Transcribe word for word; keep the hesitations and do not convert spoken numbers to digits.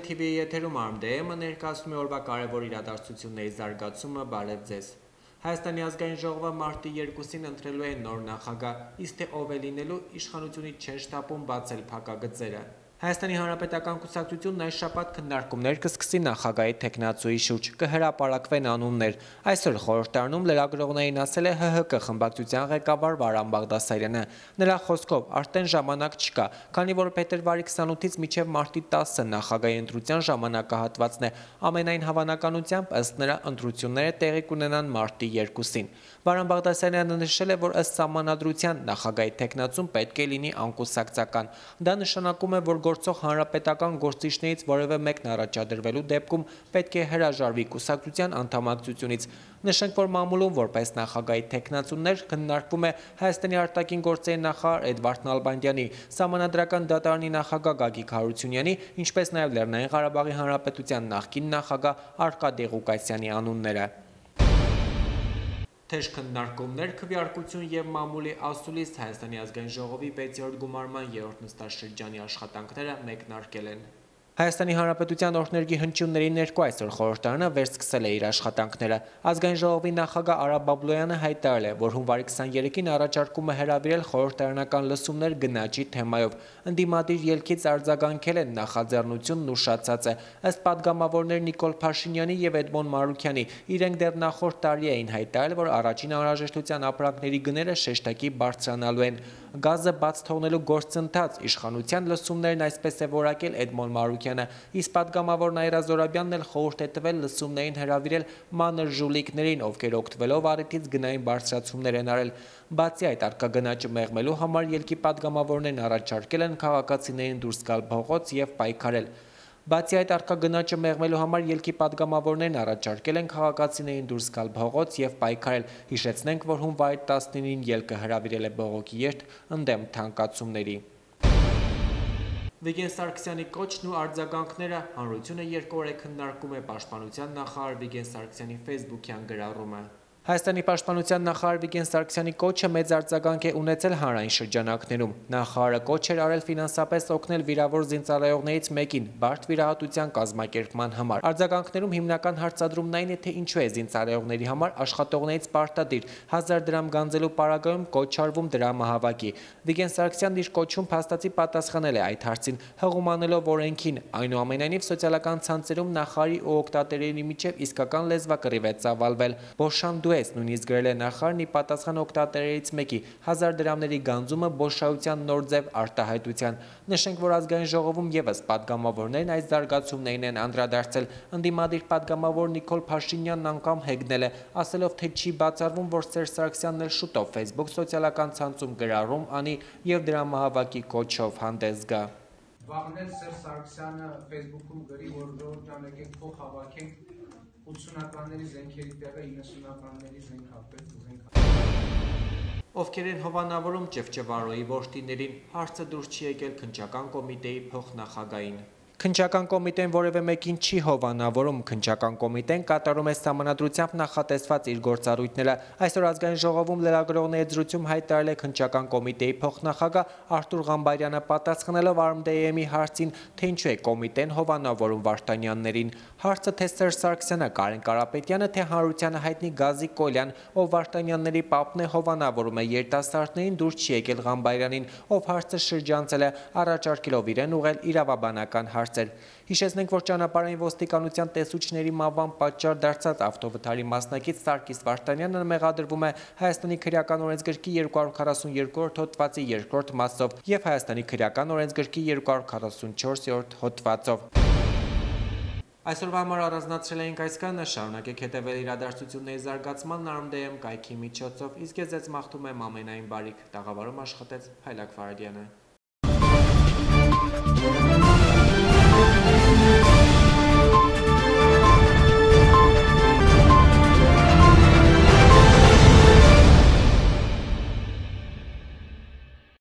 T V-ի եթերում Arm D M-ը ներկայացնում է օրվա կարևոր իրադարձությունների զարգացումը, բարև ձեզ։ Հայաստանի ազգային ժողովը մարտի երկուսին ընտրելու է նոր նախագահ, իսկ թե ով է լինելու, իշխանությունից չեն շտապում բացել փակագծերը։ Հայաստանի Հանրապետական կուսակցությունն այս շաբաթ քննարկումներ կսկսի նախագահի թեկնածուի շուրջ, կհրապարակվեն անուններ։ Այսօր խորհրդարանում լրագրողներին ասել է H H K խմբակցության ղեկավար Վարան Բաղդասարյանը։ Նրա խոսքով արդեն ժամանակ չկա, քանի որ փետրվարի քսանութից մինչև մարտի տասը նախագահի ընտրության ժամանակահատվածն է։ Ամենայն հավանականությամբ ըստ նրա ընտրությունները տեղի կունենան մարտի երկուսին։ Վարան Բաղդասարյանը նշել է, որ ըստ սահմանադրության նախագահի թեկնածուն պետք է լինի անկուսակցական։ Դա նշանակում է, որ գործող հանրապետական գործիչներից որևէ մեկն առաջադրվելու դեպքում պետք է հրաժարվի կուսակցության անդամակցությունից։ Նշենք, որ մամուլում որպես նախագահի թեկնածուներ քննարկվում է Հայաստանի արտաքին գործերի նախարար Էդվարդ Նալբանդյանի, Սահմանադրական դատարանի նախագահ Գագիկ Հարությունյանի, ինչպես նաև Լեռնային Ղարաբաղի Հանրապետության նախկին նախագահ Արկադի Ղուկասյանի անունները։ Թեժ քննարկումներ, քվեարկություն եւ մամուլի ասուլիս Հայաստանի ազգային ժողովի վեցերորդ գումարման երրորդ նստաշրջանի աշխատանքները մեկնարկել են։ Հայաստանի Հանրապետության օրհներգի հնչյունների ներքո այսօր խորհրդարանը վերսկսել է իր աշխատանքները։ Ազգային ժողովի նախագահ Արա Բաբլոյանը հայտարարել է, որ հունվարի քսաներեքին առաջարկում է հրավիրել խորհրդարանական լսումներ գնաճի թեմայով։ Ընդդիմադիր ելքից արձագանքել են նախաձեռնությունն ուշացած է։ Ըստ падգամավորներ Նիկոլ Փաշինյանի եւ Էդմոն Մարուքյանի, իրենք դեռ նախորդ տարի էին հայտարարել, որ առաջին անհրաժեշտության ապրանքների գները շեշտակի բարձրանալու են։ Գազը բաց թողնելու գործընթաց իշխանության լսումներն այսպես է որակել Էդմոն Մարուքյանը, իսկ падգամավոր Նաիրա Զորաբյանն էլ խորհուրդ է տվել լսումներին հրավիրել մանր ժուլիկներին, ովքեր օգտվելով առիթից գնային բարձրացումներ են արել։ Բացի այդ, արկա գնաճը մեղմելու համար ելքի падգամավորներն առաջարկել են քաղաքացիներին դուրս գալ փողոց եւ պայքարել։ Բացի այդ, արկա գնաճը մեղմելու համար ելքի падգամավորներն առաջարկել են քաղաքացիներին դուրս գալ փողոց եւ պայքարել։ Հիշեցնենք, որ հունվարի տասնինին ելքը հրավիրել է բողոքի երթ ընդդեմ թանկացումների։ Վիգեն Սարգսյանի կոչն ու արձագանքները հանրությունը երկու օր է քննարկում է Պաշտպանության նախարար Վիգեն Սարգսյանի Facebook-յան գրառումը։ Հայաստանի պաշտպանության նախարար Վիգեն Սարգսյանի կոչը մեծ արձագանք է ունեցել հանրային շրջանակներում։ Նախարարը կոչ էր արել ֆինանսապես օգնել վիրավոր զինծառայողներից մեկին բարդ վիրահատության կազմակերպման համար։ Արձագանքներում հիմնական հարցադրումն այն է, թե ինչու է զինծառայողների համար աշխատողներից պարտադիր հազար դրամ գանձելու պարագայում կոչ արվում դրամահավաքի։ Վիգեն Սարգսյանն իր կոչում փաստացի պատասխանել է այդ հարցին, հղումանելով օրենքին։ Այնուամենայնիվ սոցիալական ցանցերում նախարարի ու օգտատերերի միջև իսկական լեզվակռիվ է ծավալվել։ Բոշանդուես նույնիսկ գրել է նախարարն ի պատասխան օգտատերերից մեկի հազար դրամների գանձումը բոշայության նոր ձև արտահայտության։ Նշենք, որ ազգային ժողովում եւս падգամավորներն այս զարգացումներին են անդրադարձել։ Ընդդիմադիր падգամավոր Նիկոլ Փաշինյանն անգամ հեգնել է, ասելով, թե չի բացառվում, որ Սերժ Սարգսյանն էլ շուտով Facebook սոցիալական ցանցում գրառում անի եւ դրամահավաքի կոչով հանդես գա։ Վաղն էլ Սերժ Սարգսյանը Facebook-ում գրի, որ ժողովրդան եկեք փող հավաքենք ութսունականների զենքերի տեղը իննսունականների զենք հապրեց։ Ովքեր են հովանավորում Ճևճևարոյի որդիներին, հարցը դուրս չի եկել քննչական կոմիտեի փոխնախագահին։ Քննչական կոմիտեն որևէ մեկին չի հովանավորում, քննչական կոմիտեն կատարում է սահմանադրությամբ նախատեսված իր գործառույթները։ Այսօր ազգային ժողովում լրագրողների զրույցում հայտարարել է քննչական կոմիտեի փոխնախագահ Արտուր Ղամբարյանը, պատասխանելով Arm D M-ի հարցին, թե ինչու է կոմիտեն հովանավորում Վարդանյաններին։ Հարցը թե Սերժ Սարգսյանը, Կարեն Կարապետյանը, թե հանրությանը հայտնի Գազիկ Կոլյան, ով Վարդանյանների պապն է, հովանավորում է երիտասարդներին, դուրս չի եկել Ղամբարյանին, ով հարցը շրջանցել է, առաջարկելով իրեն ուղղել իրավաբանական հարց։ Հիշեցնենք, որ ճանապարհային ոստիկանության տեսուչների մահվան պատճառ դարձած ավտովթարի մասնակից Սարգիս Վարդանյանը մեղադրվում է Հայաստանի քրեական օրենսգրքի երկու հարյուր քառասունյոթ հոդվածի երկրորդ մասով եւ Հայաստանի քրեական օրենսգրքի երկու հարյուր քառասունչորս հոդվածով։ Այսօրվա համար առանձնացրել էինք այսքանը, շարունակեք հետևել իրադարձությունների զարգացմանն Arm D M կայքի միջոցով, իսկ ես ձեզ մաղթում եմ ամենայն բարիք։ Տաղավարում աշխատեց Փայլակ Ֆարադյանը։